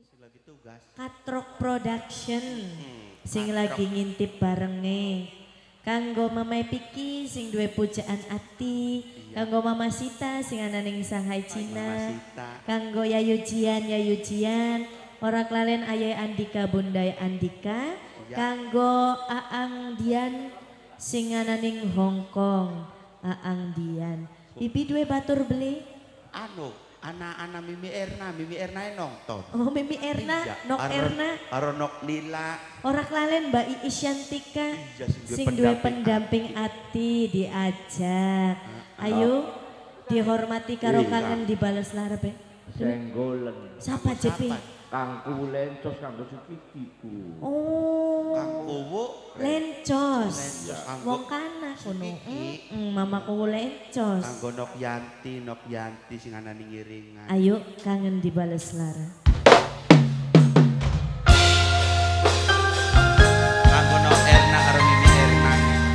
lagi tugas. Katrok Production sing lagi ngintip barenge. Kanggo Mama Piki sing duwe pujaan ati, kanggo Mama Sita sing ana ning Shanghai Cina. Kanggo Yayu Jian, ora kelalen Ayah Andika Bunda Andika. Kanggo Aang Dian sing ana ning Hong Kong, Aang Dian. Bibi duwe batur beli? Anu, anak-anak Mimi Erna nonton. Oh Mimi Erna, Nok Erna. Karo Nok Lila. Ora kelalen Mbak Iis Yantika sing duwe pendamping ati diajak. Ayo dihormati karo kangen dibales larepe. Senggolen. Sapa jepi? Kangku lencos kanggo supikiku. Oh. Kangku lencos. Wong kana kono. Mamaku lencos. Kanggo Nok Yanti sing ana ning iringan. Ayo kangen dibales lara. Kanggo Nok Erna karo Mimi Erna.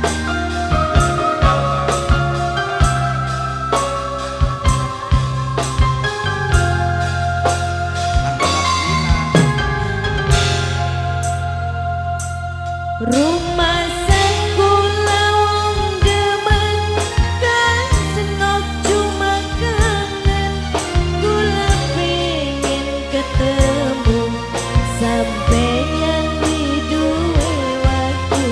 Rumah sekula wong demen kan senok cuma kangen kula pengen ketemu sampeyan di duwe waktu.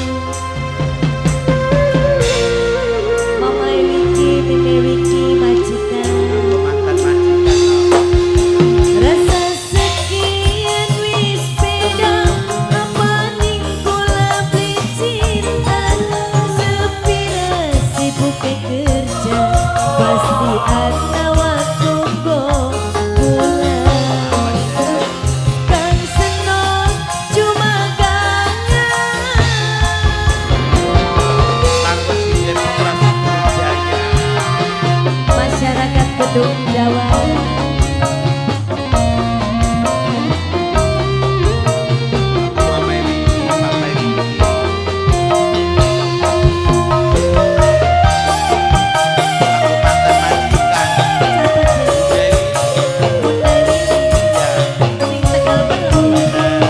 Mama Wiki, Mimi Wiki, majikan. Mantan majikan. Rasa sekian wis beda apa ning kula beli cinta sepira sibuk kerja pasti ada waktu go pulang. Kang senok cuma kangen. Kanggo si Demokrasi Jaya. Masyarakat Gedung Jawa. Mama Wiki, Papa Wiki. Kanggo mantan majikan. Dewi. Bunda Lili sing Tegal Belu.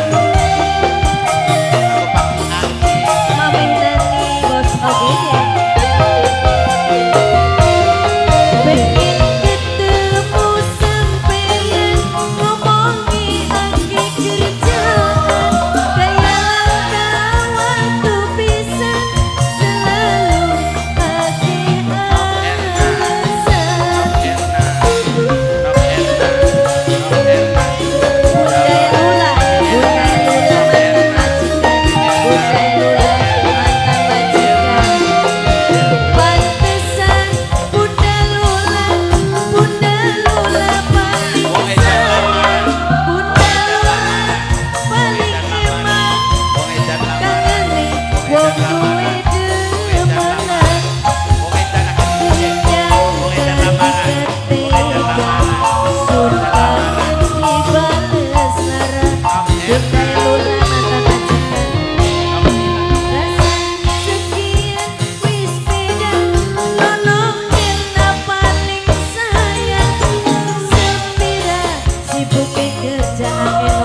Kanggo Papi Aki. Mami Nani bos oge pengen ketemu sampeyan ngomongi angge kerjaan kayak waktu pisan selalu ake alasan. Bunda Lula paling Bunda Lula paling emak kangene wong duwe demenan kenyang ketika surga dibales lara. Bunda Lula mantan majikan. Rasa sekian wis beda nolongin paling sayang sepira sibuk kerjaan